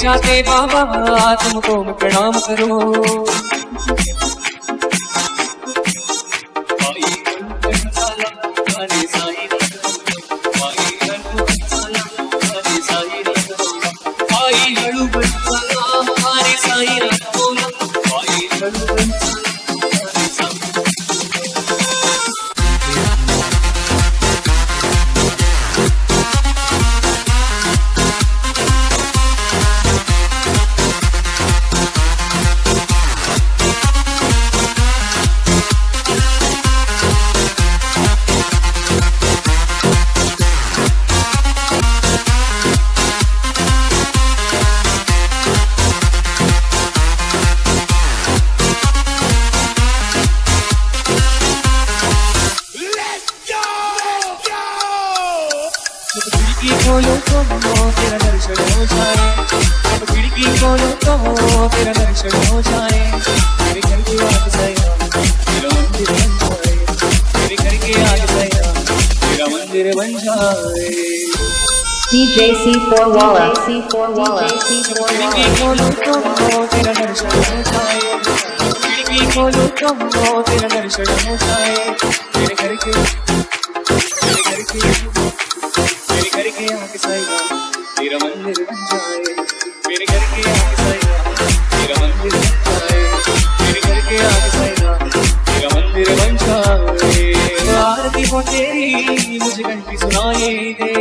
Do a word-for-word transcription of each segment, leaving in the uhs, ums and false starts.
जाते बाबा तुमको मैं प्रणाम करूं। खोलो तो तेरा दर्शन हो जाए, जब खिड़की खोलो तो तेरा दर्शन हो जाए। मेरे घर के आगे सैया तेरा मंदिर बन जाए, मेरे घर के आगे सैया तेरा मंदिर बन जाए। D J C four wala, C four wala, C four wala। खिड़की खोलो तो तेरा दर्शन हो जाए, खिड़की खोलो तो तेरा दर्शन हो जाए। मेरे घर के मेरे घर के मेरे घर के आगे सैया तेरा मंदिर बन जाए, मेरे घर के आगे सैया तेरा मंदिर बन जाए, मेरे घर के आगे सैया तेरा मंदिर बन जाए। आरती हो तेरी मुझे घंटी सुनाई दे,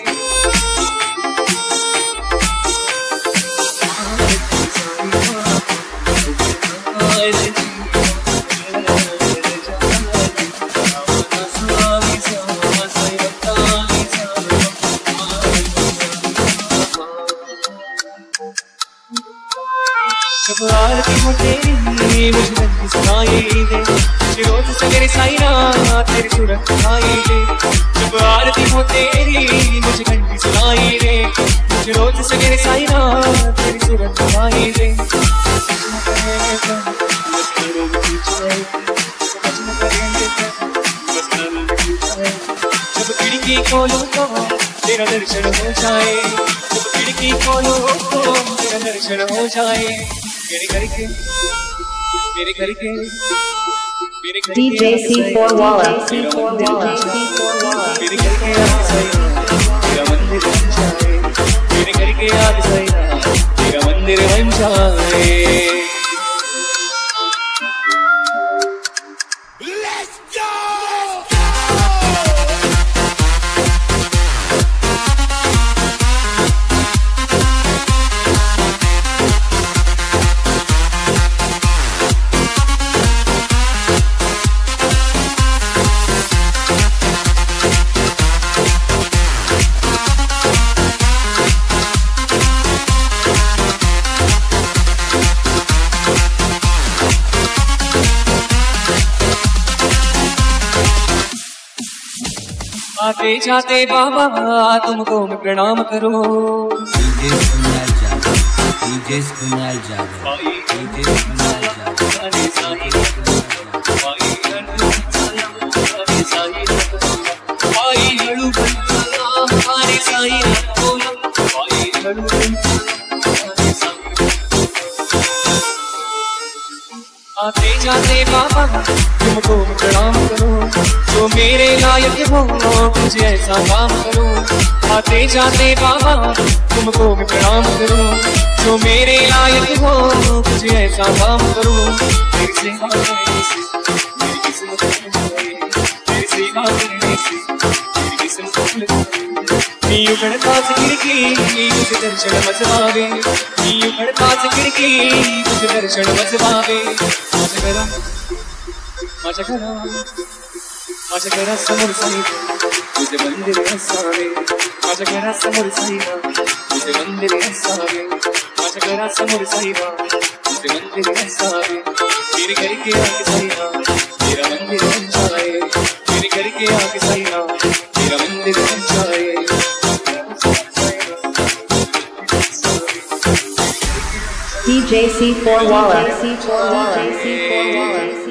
जब आरती हो तेरी मुझे घंटी सुनाई दे, रोज सवेरे साईं तेरी सूरत दिखाई दे। जब आरती हो तेरी मुझे घंटी सुनाई दे, मुझे रोज सवेरे साईं तेरी सूरत दिखाई दे। जब खिड़की खोलो तो तेरा दर्शन हो जाए, जब खिड़की खोलो तो तेरा दर्शन हो जाए। मेरे घर के मेरे घर के मेरे घर D J C four wala, C four wala, C four wala। मेरे घर के आगे सैया तेरा मंदिर बन जाए, मेरे घर के आगे सैया तेरा मंदिर बन जाए। आते जाते बाबा तुमको मैं प्रणाम करूं। DJ Sunal Jadav, DJ Sunal Jadav, DJ Sunal आते जाते बाबा तुमको मैं प्रणाम करूं, जो मेरे लायक हो कुछ ऐसा काम करूं। आते जाते बाबा तुमको मैं प्रणाम करूं, जो मेरे लायक हो कुछ ऐसा काम करूं। तेरी सेवा करने से मेरी किस्मत खुल जाए, तेरी सेवा करने से मेरी किस्मत खुल जाए। नीयू गढ़ता से खिड़की तुझे दर्शन मजवावे, नीयू गढ़ता से खिड़की तुझे दर्शन मजवावे। माझ्या घरा माझ्या घरा माझ्या घरासमोर साईं तुझे मंदिर असावे, माझ्या घरासमोर साईं तुझे मंदिर असावे, माझ्या घरासमोर साईं तुझे मंदिर असावे। मेरे घर के आगे साईं तेरा मंदिर बन जाए, मेरे घर के आगे साईं तेरा मंदिर बन जाए। D J C four wala, C four wala, C four wala।